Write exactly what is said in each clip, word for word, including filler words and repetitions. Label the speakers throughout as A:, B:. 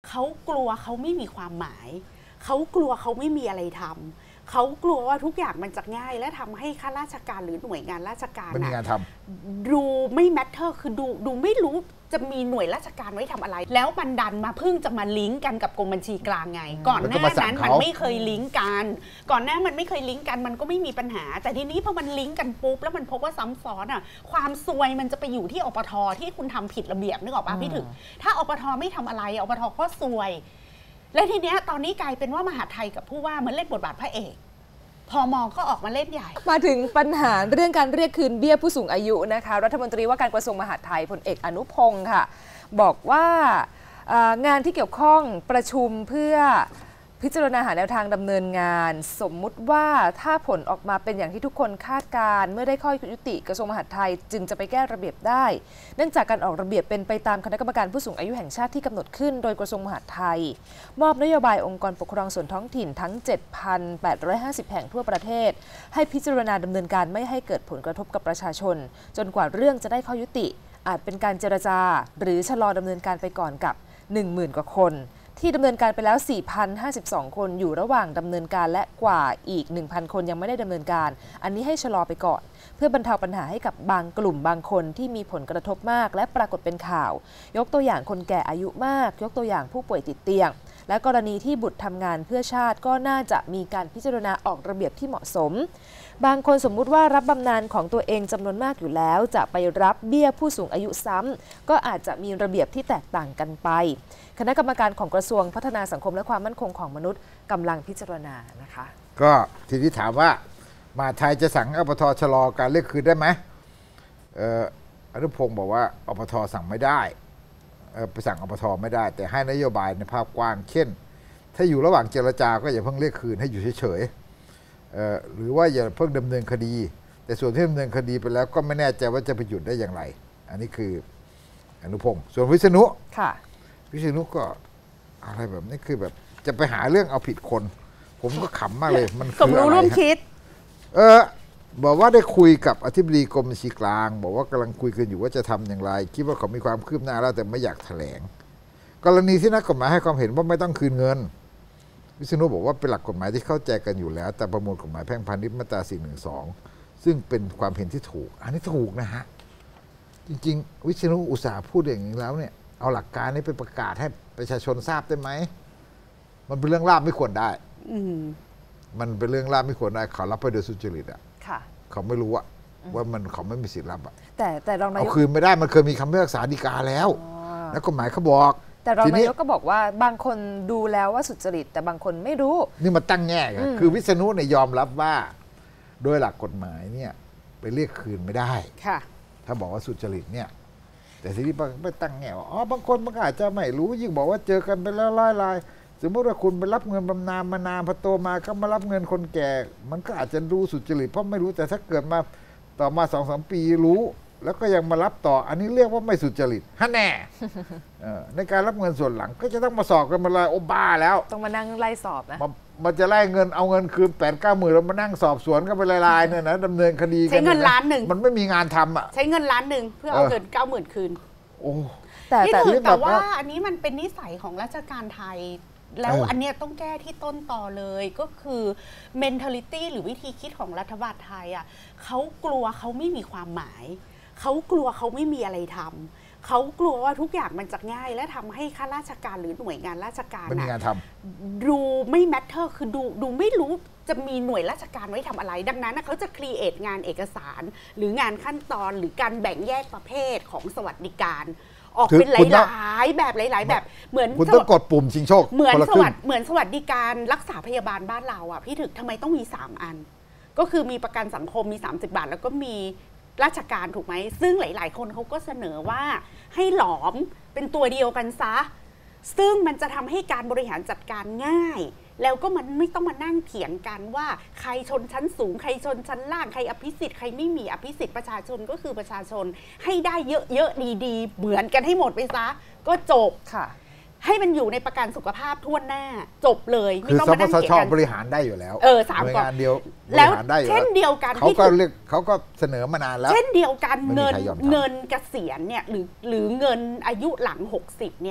A: เขากลัวเขาไม่มีความหมายเขากลัวเขาไม่มีอะไรทำเขากลัวว่าทุกอย่างมันจะง่ายและทำให้ข้าราชการหรือหน่วยงานราชการไม่มีงานทำดูไม่แมทเทอร์คือดูดูไม่รู้จะมีหน่วยราชการไว้ทำอะไรแล้วมันดันมาเพิ่งจะมาลิงก์กันกับกรมบัญชีกลางไงก่อนหน้านั้นมันไม่เคยลิงก์กันก่อนหน้ามันไม่เคยลิงก์กันมันก็ไม่มีปัญหาแต่ทีนี้พอมันลิงก์กันปุ๊บแล้วมันพบว่าซ้ำซ้อนอ่ะความซวยมันจะไปอยู่ที่อปท.ที่คุณทำผิดระเบียบนึกออกป่ะพี่ถึงถ้าอปท.ไม่ทำอะไรอปท.ก็ซวยและทีเนี้ยตอนนี้กลายเป็นว่ามหาดไทยกับผู้ว่ามันเล่นบทบาทพระเอกพม.ก็ออกมาเล่นใหญ่
B: มาถึงปัญหาเรื่องการเรียกคืนเบี้ยผู้สูงอายุนะคะรัฐมนตรีว่าการกระทรวงมหาดไทยพลเอกอนุพงศ์ค่ะบอกว่างานที่เกี่ยวข้องประชุมเพื่อพิจารณาหาแนวทางดำเนินงานสมมุติว่าถ้าผลออกมาเป็นอย่างที่ทุกคนคาดการเมื่อได้ข้อยุติกระทรวงมหาดไทยจึงจะไปแก้ระเบียบได้เนื่องจากการออกระเบียบเป็นไปตามคณะกรรมการผู้สูงอายุแห่งชาติที่กำหนดขึ้นโดยกระทรวงมหาดไทยมอบนโยบายองค์กรปกครองส่วนท้องถิ่นทั้ง เจ็ดพันแปดร้อยห้าสิบ แห่งทั่วประเทศให้พิจารณาดำเนินการไม่ให้เกิดผลกระทบกับประชาชนจนกว่าเรื่องจะได้ข้อยุติอาจเป็นการเจรจาหรือชะลอดำเนินการไปก่อนกับ หนึ่งหมื่น กว่าคนที่ดำเนินการไปแล้ว สี่พันห้าสิบสอง คนอยู่ระหว่างดำเนินการและกว่าอีก หนึ่งพัน คนยังไม่ได้ดำเนินการอันนี้ให้ชะลอไปก่อนเพื่อบรรเทาปัญหาให้กับบางกลุ่มบางคนที่มีผลกระทบมากและปรากฏเป็นข่าวยกตัวอย่างคนแก่อายุมากยกตัวอย่างผู้ป่วยติดเตียงและกรณีที่บุตรทำงานเพื่อชาติก็น่าจะมีการพิจารณาออกระเบียบที่เหมาะสมบางคนสมมุติว่ารับบำนาญของตัวเองจำนวนมากอยู่แล้วจะไปรับเบี้ยผู้สูงอายุซ้ำก็อาจจะมีระเบียบที่แตกต่างกันไปคณะกรรมการของกระทรวงพัฒนาสังคมและความมั่นคงของมนุษย์กำลังพิจารณานะคะ
C: ก็ทีนี้ถามว่ามหาดไทยจะสั่งอปท.ชะลอการเรียกคืนได้ไหมเอ่ออนุพงศ์บอกว่าอปท.สั่งไม่ได้เอ่อไปสั่งอปท.ไม่ได้แต่ให้นโยบายในภาพกว้างเช่นถ้าอยู่ระหว่างเจรจาก็อย่าเพิ่งเรียกคืนให้อยู่เฉยๆเอ่อหรือว่าอย่าเพิ่งดำเนินคดีแต่ส่วนที่ดำเนินคดีไปแล้วก็ไม่แน่ใจว่าจะไปหยุดได้อย่างไรอันนี้คืออนุพงศ์ส่วนวิษณุ
B: ค่ะ
C: วิษณุก็อะไรแบบนี้คือแบบจะไปหาเรื่องเอาผิดคนผมก็ขำมากเลยมันคืออะไรสมรู้ร่วมคิดเออบอกว่าได้คุยกับอธิบดีกรมบัญชีกลางบอกว่ากำลังคุยกันอยู่ว่าจะทำอย่างไรคิดว่าเขามีความคืบหน้าแล้วแต่ไม่อยากแถลงกรณีที่นักกฎหมายให้ความเห็นว่าไม่ต้องคืนเงินวิษณุบอกว่าเป็นหลักกฎหมายที่เข้าใจกันอยู่แล้วแต่ประมวลกฎหมายแพ่งพาณิชย์มาตราสี่หนึ่งสองซึ่งเป็นความเห็นที่ถูกอันนี้ถูกนะฮะจริงๆวิษณุอุตส่าห์พูดอย่างนี้แล้วเนี่ยเอาหลักการนี้ไปประกาศให้ประชาชนทราบได้ไหมมันเป็นเรื่องลาบไม่ควรได้มันเป็นเรื่องลาบไม่ควรได้เขารับไปโดยสุจริตอ่ะเขาไม่รู้อะว่ามันเขาไม่มีสิทธิ์รับอะ
B: แต่แต่รองนายก
C: เอาคืนไม่ได้มันเคยมีคำพิพากษาฎีกาแล้วนักกฎหมายเขาบอก
B: แต่รองนายกก็บอกว่าบางคนดูแล้วว่าสุจริตแต่บางคนไม่รู้
C: นี่มาตั้งแง่กันคือวิษณุเนี่ยยอมรับว่าโดยหลักกฎหมายเนี่ยไปเรียกคืนไม่ได้
B: ค่ะ
C: ถ้าบอกว่าสุจริตเนี่ยแต่ทีนี้ไม่ตั้งแง่ว่าอ๋อบางคนมันอาจจะไม่รู้ยิ่งบอกว่าเจอกันไปแล้วร้อยรายสมมติว่าคุณไปรับเงินบำนาญมานานพอโตมาก็มารับเงินคนแก่มันก็อาจจะดูสุจริตเพราะไม่รู้แต่ถ้าเกิดมาต่อมาสองสามปีรู้แล้วก็ยังมารับต่ออันนี้เรียกว่าไม่สุจริตฮะแน่ในการรับเงินส่วนหลังก็จะต้องมาสอบกันมาเลยโอ้บ้าแล้ว
B: ต้องมานั่งไล่สอบนะ
C: มันจะไล่เงินเอาเงินคืนแปดเก้าหมื่นแล้วมานั่งสอบสวนกันไปลายๆเนี่ยนะดำเนินคดี
A: ใช้เงินล้านหนึ่ง
C: มันไม่มีงานทำอ่ะ
A: ใช้เงินล้านหนึ่งเพื่อเอาเงินเก้าหมื่นคืน
C: โอ้
A: แต่แต่แต่ว่าอันนี้มันเป็นนิสัยของราชการไทยแล้วอันเนี้ยต้องแก้ที่ต้นต่อเลยก็คือ mentality หรือวิธีคิดของรัฐบาลไทยอ่ะเขากลัวเขาไม่มีความหมายเขากลัวเขาไม่มีอะไรทำเขากลัวว่าทุกอย่างมันจะง่ายและทำให้ข้าราชการหรือหน่วยงานราชการ
C: ไม่มีงานท
A: ำดูไม่แมทเทอร์คือดูดูไม่รู้จะมีหน่วยราชการไว้ทำอะไรดังนั้นเขาจะครีเอทงานเอกสารหรืองานขั้นตอนหรือการแบ่งแยกประเภทของสวัสดิการออกเป็นหลายๆแบบหลายๆแบบเหมือน
C: คุณต้องกดปุ่มชิงโชค
A: เหมือนสวัสดิ์เหมือนสวัสดิการรักษาพยาบาลบ้านเราอ่ะพี่ถึกทำไมต้องมีสามอันก็คือมีประกันสังคมมีสามสิบบาทแล้วก็มีราชการถูกไหมซึ่งหลายๆคนเขาก็เสนอว่าให้หลอมเป็นตัวเดียวกันซะซึ่งมันจะทำให้การบริหารจัดการง่ายแล้วก็มันไม่ต้องมานั่งเถียงกันว่าใครชนชั้นสูงใครชนชั้นล่างใครอภิสิทธิ์ใครไม่มีอภิสิทธิ์ประชาชนก็คือประชาชนให้ได้เยอะๆดีๆเหมือนกันให้หมดไปซะก็จบ
B: ค่ะ
A: ให้มันอยู่ในประกันสุขภาพทั่วหน้าจบเลย
C: ไม่ต้องมานั่งเถียงกันบริหารได้อยู่แล้ว
A: เออสาม
C: กองเดียว
A: แล้วเช่นเดียวกัน
C: เขาก็เรียกเขาก็เสนอมานานแล้ว
A: เช่นเดียวกันเงินเงินเกษียณเนี่ยหรือหรือเงินอายุหลังหกสิบเนี่ย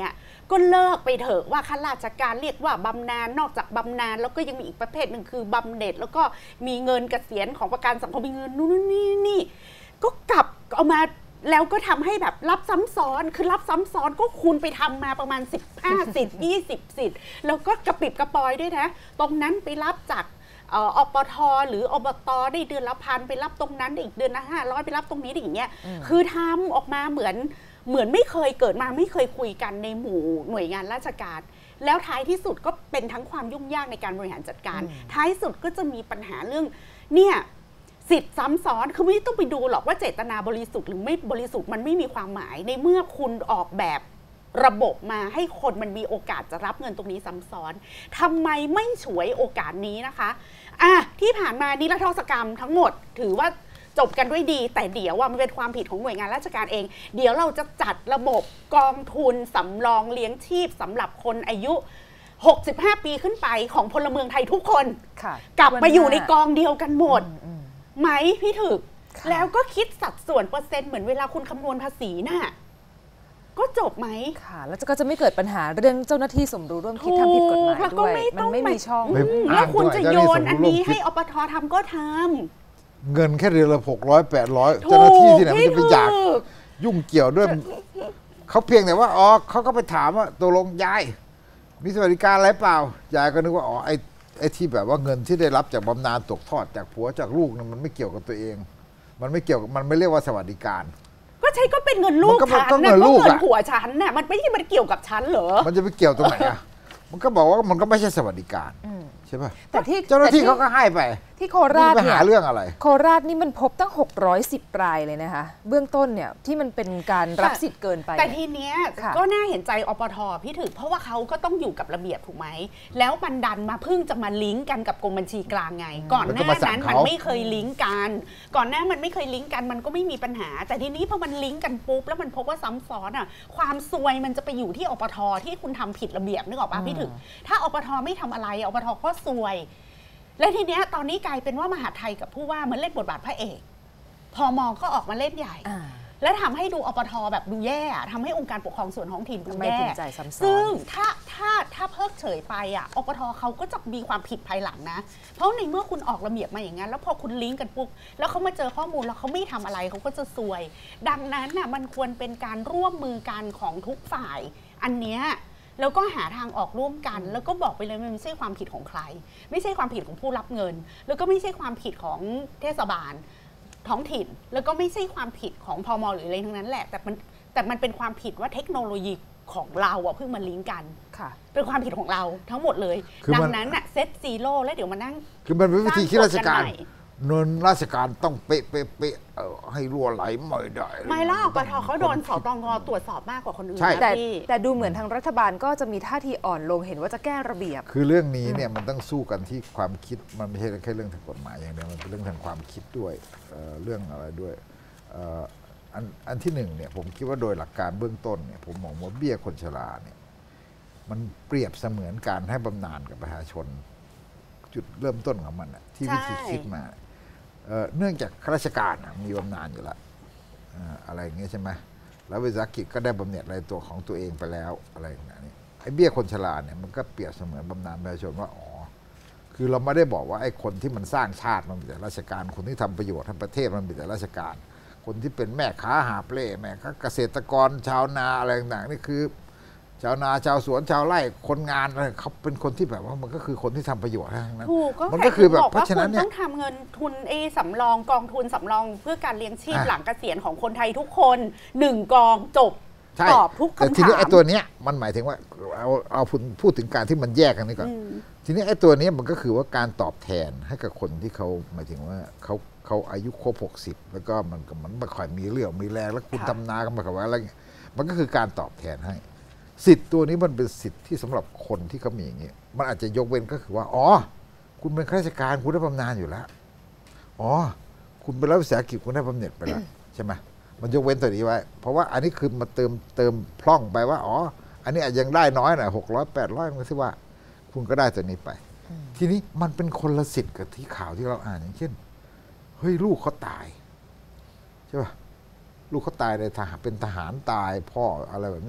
A: ก็เลิกไปเถอะว่าข้าราชการเรียกว่าบำนาญนอกจากบำนาญแล้วก็ยังมีอีกประเภทหนึ่งคือบำเหน็จแล้วก็มีเงินเกษียณของประกันสังคมมีเงินนู่นนี่นี่ก็กลับเอามาแล้วก็ทำให้แบบรับซ้ำซ้อนคือรับซ้ำซ้อนก็คูณไปทำมาประมาณสิบห้าสิทธิ์ยี่สิบสิทธิ์แล้วก็กระปิบกระปอยด้วยนะตรงนั้นไปรับจากอปทหรืออบตได้เดือนละพันไปรับตรงนั้นได้อีกเดือนละห้าร้อยไปรับตรงนี้ได้อย่างเงี้ยคือทำออกมาเหมือนเหมือนไม่เคยเกิดมาไม่เคยคุยกันในหมู่หน่วยงานราชการแล้วท้ายที่สุดก็เป็นทั้งความยุ่งยากในการบริหารจัดการท้ายสุดก็จะมีปัญหาเรื่องเนี่ยสิทธิ์ซ้ำซ้อนคือไม่ต้องไปดูหรอกว่าเจตนาบริสุทธิ์หรือไม่บริสุทธิ์มันไม่มีความหมายในเมื่อคุณออกแบบระบบมาให้คนมันมีโอกาสจะรับเงินตรงนี้ซ้ำซ้อนทำไมไม่ฉวยโอกาสนี้นะคะอ่ะที่ผ่านมานิรโทษกรรมทั้งหมดถือว่าจบกันด้วยดีแต่เดี๋ยวว่ามันเป็นความผิดของหน่วยงานราชการเองเดี๋ยวเราจะจัดระบบกองทุนสำรองเลี้ยงชีพสำหรับคนอายุหกสิบห้าปีขึ้นไปของพลเมืองไทยทุกคนกลับมาอยู่ในกองเดียวกันหมดไหมพี่ถึกแล้วก็คิดสัดส่วนเปอร์เซ็นต์เหมือนเวลาคุณคำนวณภาษีน่ะก็จบไหม
B: ค่ะแล้วก็จะไม่เกิดปัญหาเรื่องเจ้าหน้าที่สมรู้ร่วมคิดทำผิดกฎหมายด้วยมันไม่มีช่อง
A: แล้วคุณจะโยนอันนี้ให้อปททำก็ท
C: ำเงินแค่เดือนละหกร้อยแปดร้อยเจ้าหน้าที่ที่ไหนมันจะไปอยากยุ่งเกี่ยวด้วยเขาเพียงแต่ว่าอ๋อเขาก็ไปถามว่าตกลงยายมีสวัสดิการอะไรเปล่ายายก็นึกว่าอ๋อไอ้ไอ้ที่แบบว่าเงินที่ได้รับจากบำนาญตกทอดจากผัวจากลูกมันไม่เกี่ยวกับตัวเองมันไม่เกี่ยวมันไม่เรียกว่าสวัสดิการ
A: ก็ใช่ก็เป็นเงินลูกฉันนะก็เงินผัวฉันน่ะมันไม่ใช่มันเกี่ยวกับฉันเหรอ
C: มันจะไปเกี่ยวตรงไหนอ่ะมันก็บอกว่ามันก็ไม่ใช่สวัสดิการใช่ป่ะ
B: แต่ที่
C: เจ้าหน้าที่เขาก็ให้ไป
B: ที่โคราช
C: เนี่ยไปหาเรื่องอะไร
B: โคราชนี่มันพบตั้งหกร้อยสิบรายเลยนะคะเบื้องต้นเนี่ยที่มันเป็นการรับสิทธิ์เกินไป
A: แต่ทีเนี้ยก็น่าเห็นใจอปทพี่ถึกเพราะว่าเขาก็ต้องอยู่กับระเบียบถูกไหมแล้วบันดันมาเพิ่งจะมาลิงก์กันกับกรมบัญชีกลางไงก่อนหน้านั้นมันไม่เคยลิงก์กันก่อนหน้ามันไม่เคยลิงก์กันมันก็ไม่มีปัญหาแต่ทีนี้พอมันลิงก์กันปุ๊บแล้วมันพบว่าซ้ำซ้อนอ่ะความซวยมันจะไปอยู่ที่อปทที่คุณทำผิดระเบียบนึกออกป่ะพี่ถึกถ้าอปทไม่ทำอะไรอปทก็ซวยและทีเนี้ยตอนนี้กลายเป็นว่ามหาไทยกับผู้ว่ามันเล่นบทบาทพระเอกพมก็ออกมาเล่นใหญ่และทำให้ดูอปทแบบดูแย่ทำให้องค์การปกครองส่วนท้องถิ่นดูแย่ซึ่งถ้าถ้าถ้าเพิกเฉยไปอ่ะอปทเขาก็จะมีความผิดภายหลังนะเพราะในเมื่อคุณออกระเบียบมาอย่างนั้นแล้วพอคุณลิงก์กันปุ๊บแล้วเขามาเจอข้อมูลแล้วเขาไม่ทำอะไรเขาก็จะซวยดังนั้นน่ะมันควรเป็นการร่วมมือกันของทุกฝ่ายอันเนี้ยแล้วก็หาทางออกร่วมกันแล้วก็บอกไปเลยมันไม่ใช่ความผิดของใครไม่ใช่ความผิดของผู้รับเงินแล้วก็ไม่ใช่ความผิดของเทศบาลท้องถิ่นแล้วก็ไม่ใช่ความผิดของพม.หรืออะไรทั้งนั้นแหละแต่มันแต่มันเป็นความผิดว่าเทคโนโลยีของเราอะเพิ่งมาลิงก์กันเป็นความผิดของเราทั้งหมดเลยดังนั้นอะเซตซีโร่แล้วเดี๋ยวมานั่ง
C: คือมันเป็นวิธีคิดราชการเงินราชการต้องเป๊ะเป๊ะเป๊ะให้รั่วไหลไม่ได้
A: ไม่ล่ะปทเขาโดนสตงตรวจสอบมากกว่าคนอื่น
B: แต่แต่ดูเหมือนทางรัฐบาลก็จะมีท่าทีอ่อนลงเห็นว่าจะแก้ระเบียบ
C: คือเรื่องนี้เนี่ยมันต้องสู้กันที่ความคิดมันไม่ใช่แค่เรื่องทางกฎหมายอย่างเดียวมันเป็นเรื่องทางความคิดด้วยเรื่องอะไรด้วยอันอันที่หนึ่งเนี่ยผมคิดว่าโดยหลักการเบื้องต้นเนี่ยผมมองว่าเบี้ยคนชราเนี่ยมันเปรียบเสมือนการให้บำนาญกับประชาชนจุดเริ่มต้นของมันที่วิธีคิดมาเนื่องจากข้าราชการมีบำนาญอยู่แล้วอะไรอย่างเงี้ยใช่ไหมแล้ววิสาหกิจก็ได้บำเหน็จอะไรตัวของตัวเองไปแล้วอะไรอย่างเงี้ยไอ้เบี้ยคนชราเนี่ยมันก็เปรียบเสมือนบำนาญประชาชนว่าอ๋อคือเราไม่ได้บอกว่าไอ้คนที่มันสร้างชาติมันมีแต่ราชการคนที่ทำประโยชน์ให้ประเทศมันมีแต่ราชการคนที่เป็นแม่ค้าหาเปล่แม่ค้าเกษตรกรชาวนาอะไรต่างๆนี่คือชาวนาชาวสวนชาวไร่คนงานอะไรเขาเป็นคนที่แบบว่ามันก็คือคนที่ทำประโยชน์ทั้งนั้น
A: มันก็คือแบบเพราะฉะนั้นเนี่ยต้องทำเงินทุนเอสำรองกองทุนสำรองเพื่อการเลี้ยงชีพหลังเกษียณของคนไทยทุกคนหนึ่งกองจบตอบทุกคำถาม
C: ทีนี้ไอ้ตัวเนี้ยมันหมายถึงว่าเอาเอาพูดถึงการที่มันแยกกันนี่ก่อนทีนี้ไอ้ตัวนี้มันก็คือว่าการตอบแทนให้กับคนที่เขาหมายถึงว่าเขาเขาอายุครบหกสิบแล้วก็มันมันไม่ค่อยมีเรี่ยวมีแรงแล้วคุณทำนากันมากับว่าอะไรมันก็คือการตอบแทนให้สิทธิ์ตัวนี้มันเป็นสิทธิ์ที่สำหรับคนที่เขามีอย่างนี้มันอาจจะยกเว้นก็คือว่าอ๋อคุณเป็นข้าราชการคุณได้บำนาญอยู่แล้วอ๋อคุณเป็นรัฐวิสาหกิจคุณได้บำเหน็จไปแล้วใช่ไหมมันยกเว้นตัวนี้ไว้เพราะว่าอันนี้คือมาเติมเติมพร่องไปว่าอ๋ออันนี้อาจยังได้น้อยหน่อยหกร้อยแปดร้อยมันที่ว่าคุณก็ได้ตัวนี้ไปทีนี้มันเป็นคนละสิทธิ์กับที่ข่าวที่เราอ่านอย่างเช่นเฮ้ยลูกเขาตายใช่ป่ะลูกเขาตายในทหารเป็นทหารตายพ่ออะไรแบบนี้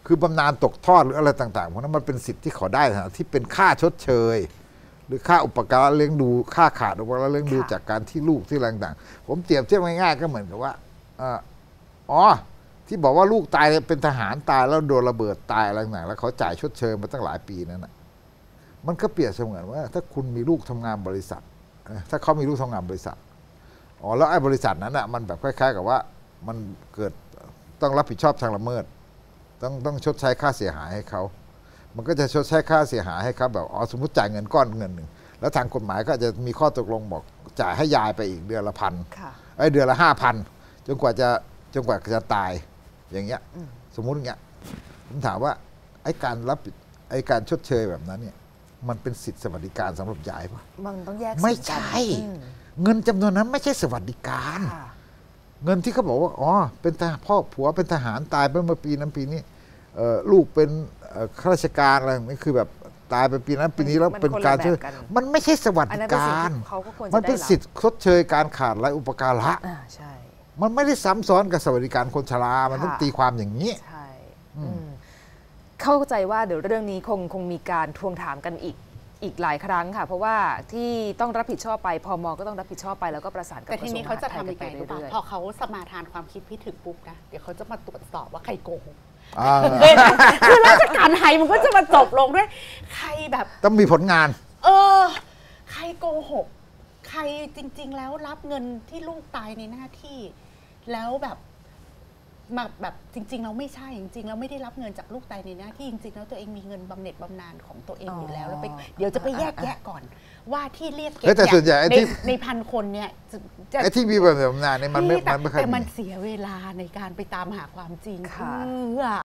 C: คือบำนาญตกทอดหรืออะไรต่างๆเพราะนั้นมันเป็นสิทธิ์ที่เขาได้นะที่เป็นค่าชดเชยหรือค่าอุปการะเลี้ยงดูค่าขาดอุปการะเลี้ยงดูจากการที่ลูกที่อะไรต่างๆผมเปรียบเทียบง่ายๆก็เหมือนกับว่าอ๋อที่บอกว่าลูกตายเป็นทหารตายแล้วโดนระเบิดตายอะไรต่างๆแล้วเขาจ่ายชดเชยมาตั้งหลายปีนั้นนะมันก็เปรียบเสมือนว่าถ้าคุณมีลูกทำงานบริษัทถ้าเขามีลูกทำงานบริษัทอ๋อแล้วไอ้บริษัทนั้นอ่ะมันแบบคล้ายๆกับว่ามันเกิดต้องรับผิดชอบทางละเมิดต้องต้องชดใช้ค่าเสียหายให้เขามันก็จะชดใช้ค่าเสียหายให้เขาแบบอ๋อสมมติจ่ายเงินก้อนเงินหนึ่งแล้วทางกฎหมายก็จะมีข้อตกลงบอกจ่ายให้ยายไปอีกเดือนละพันไอ้เดือนละห้าพันจนกว่าจะจนกว่าจะตายอย่างเงี้ยสมมุติอย่างเงี้ยผมถามว่าไอ้การรับไอ้การชดเชยแบบนั้นเนี่ยมันเป็นสิทธิสวัสดิการสำหรับยายปะ
B: มันต้องแยก
C: ไม่ใช่เงินจำนวนนั้นไม่ใช่สวัสดิการเงินที่เขาบอกว่าอ๋อเป็นทหารพ่อผัวเป็นทหารตายไปเมื่อปีนั้นปีนี้ลูกเป็นข้าราชการอะไรนี่คือแบบตายไปปีนั้นปีนี้แล้วเป็นการช่วยมันไม่ใช่สวัสดิการมันเป็นสิทธิชดเชยการขาดรายอุปการะมันไม่ได้ซ้ำซ้อนกับสวัสดิการคนชรามันต้องตีความอย่างนี้
B: ใช่เข้าใจว่าเดี๋ยวเรื่องนี้คงคงมีการทวงถามกันอีกอีกหลายครั้งค่ะเพราะว่าที่ต้องรับผิดชอบไปพม.ก็ต้องรับผิดชอบไปแล้วก็ประสานกับ
A: แต่ทีนี้เขาจะทำยังไงรู้ป่ะพอเขาสมาทานความคิดพี่ถึงปุ๊บนะเดี๋ยวเขาจะมาตรวจสอบว่าใครโกหกคือราชการไทยมันก็จะมาจบลงด้วยใครแบบ
C: ต้องมีผลงาน
A: เออใครโกหกใครจริงๆแล้วรับเงินที่ลูกตายในหน้าที่แล้วแบบมาแบบจริงๆเราไม่ใช่จริงๆเราไม่ได้รับเงินจากลูกตายในหน้าที่จริงๆแล้วตัวเองมีเงินบำเหน็จบำนาญของตัวเองอยู่แล้วแล้วไปเดี๋ยวจะไปแยกแยะก่อนว่าที่เรียกเก็บในในพันคนเนี่ย
C: ไอ้ที่มีบำเหน็จบำนาญเนี่ยมันไม่
A: มันไม่แต่มันเสียเวลาในการไปตามหาความจริงเพื่อ